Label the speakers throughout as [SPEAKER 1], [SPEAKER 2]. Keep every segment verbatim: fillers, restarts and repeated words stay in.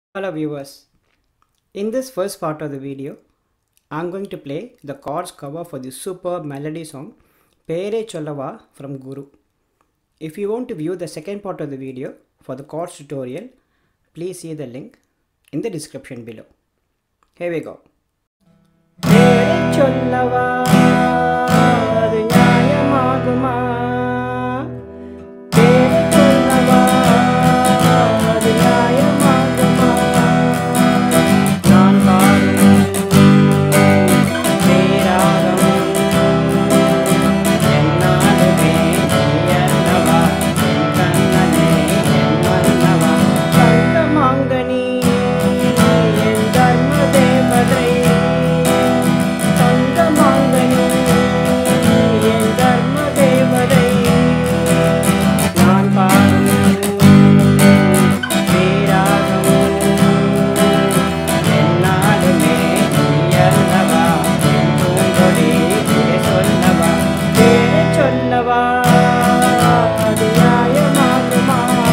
[SPEAKER 1] Hello viewers, in this first part of the video, I am going to play the chords cover for the superb melody song Perai Chollavaa from Guru. If you want to view the second part of the video for the chords tutorial, please see the link in the description below. Here we go. Perai Chollavaa, adu nyayamaguma. Perai Chollavaa, adu nyayamaguma. Naan paadum peradum ennalume niyallava en kannane en mannava sangamangani en dharma devadai sangamangani en dharma devadai naan paadum peradum ennalume niyallava en poongodi pure sollava Perai Chollavaa adu nyayamaguma.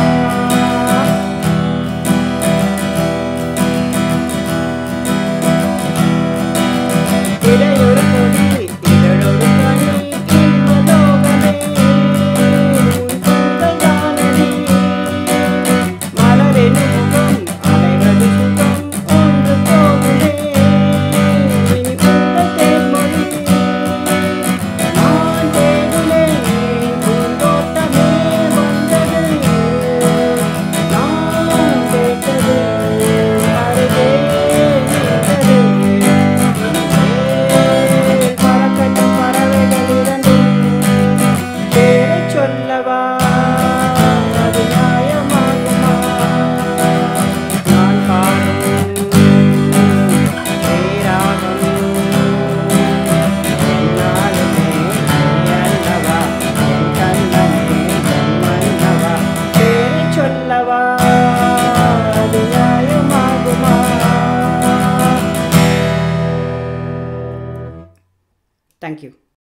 [SPEAKER 1] இடையொரு கொடி இதழொரு கனி இன்பலோகமே உன் சொந்ததானடி மலரெனும் முகம் அலைவது சுகம் ஒன்று போகுதே இனி புத்த தேன்மொழி நான் தேடினேன் பூந்தோட்டமே வந்தது நான் கேட்டது அருகே நின்றது பறக்கட்டும் பறவைகள் இரண்டும் Perai Chollavaa அது நியாயமாகுமா நான் பாடும் பேராகும் என்னாலுமே நீயல்லவா என் கண்ணனே என் மன்னவா Perai Chollavaa அது நியாயமாகுமா. Thank you.